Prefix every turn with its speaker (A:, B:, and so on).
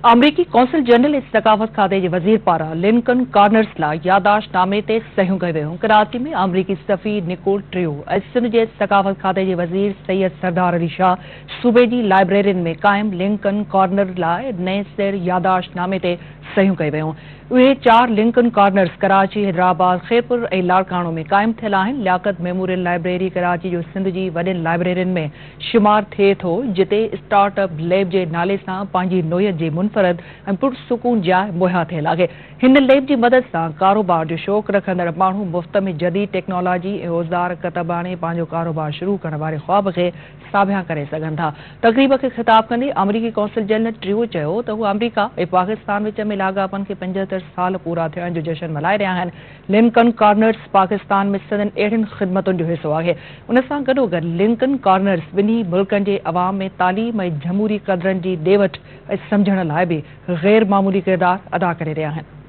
A: अमरीकी council general सकावत खाते जे वज़ीर पारां लिंकन कॉर्नर्स लाइ याददाश्तनामे ते सहियूं कयूं वयूं। कराची में अमरीकी सफ़ी निकोल ट्रियो ऐं सिंध जे सकावत खाते जे वज़ीर सैयद सरदार अली शाह सूबे जी लाइब्रेरियुनि में क़ाइम लिंकन कॉर्नर लाइ नएं सिर याददाश्तनामे ते सहियूं कयूं वयूं। उहे 4 लिंकन कॉर्नर्स कराची, हैदराबाद, खैरपुर ऐं लाड़काणो में क़ाइम थियल आहिनि। लियाकत मेमोरियल लाइब्रेरी कराची जो सिंध जी वॾियुनि लाइब्रेरियुनि में शुमार थिए थो, जिते स्टार्टअप लैब जे नाले सां पंहिंजी नोयत जी मुनफ़रद ऐं पुरसुकून जाइ मुहैया थियल आहे। हिन लैब जी मदद सां कारोबार जो शौक़ रखंदड़ माण्हू मुफ़्त में जदीद टेक्नोलॉजी ऐं औज़ार कतब आणे पंहिंजो कारोबार शुरू करण वारे ख़्वाब खे साबिया करे सघनि था। तक़रीब खे ख़िताब कंदे अमरीकी कौंसिल जनरल ट्रियो चयो त हू अमरीका ऐं पाकिस्तान विच में लाॻापनि खे 75 साल पूरा थियण जो जश्न मल्हाए रहिया आहिनि। लिंकन कॉर्नर्स पाकिस्तान में सदन अहिड़ियुनि ख़िदमतुनि जो हिसो आहे। उन सां गॾोगॾु लिंकन कॉर्नर्स ॿिन्ही मुल्कनि जे अवाम में तालीम ऐं जमहूरी क़दरनि जी ॾे वठि ऐं सम्झण लाइ बि ग़ैर मामूली किरदारु अदा करे रहिया आहिनि।